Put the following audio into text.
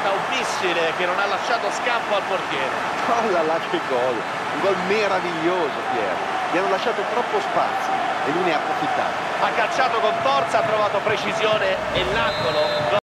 stata un missile che non ha lasciato scampo al portiere. Oh là là, che gol! Un gol meraviglioso, Pier. Gli hanno lasciato troppo spazio e lui ne ha approfittato. Ha calciato con forza, ha trovato precisione e l'angolo.